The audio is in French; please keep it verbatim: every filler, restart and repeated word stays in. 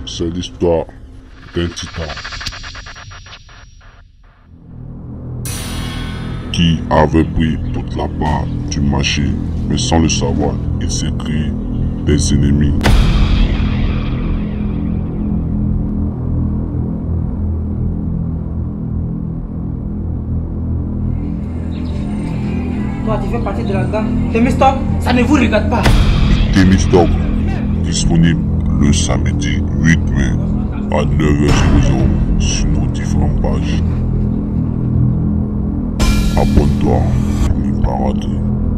C'est l'histoire d'un titan qui avait pris toute la part du marché, mais sans le savoir, il s'est créé des ennemis. Toi, tu fais partie de la gang Themistocks, ça ne vous regarde pas. Themistocks, disponible le samedi huit mai à neuf heures sur nos différentes pages. Abonne-toi pour ne pas rater.